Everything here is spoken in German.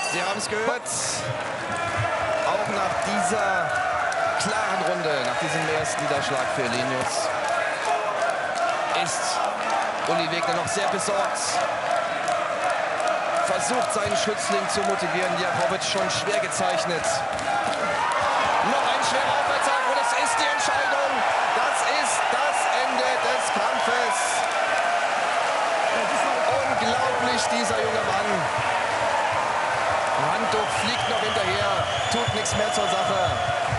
Sie haben es gehört. Auch nach dieser klaren Runde, nach diesem ersten Niederschlag für Helenius, ist Uli Wegner noch sehr besorgt. Versucht, seinen Schützling zu motivieren. Liakhovich schon schwer gezeichnet. Noch ein schwerer Aufwärtshang und es ist die Entscheidung. Das ist das Ende des Kampfes. Unglaublich, dieser junge Mann. Handtuch fliegt noch hinterher, tut nichts mehr zur Sache.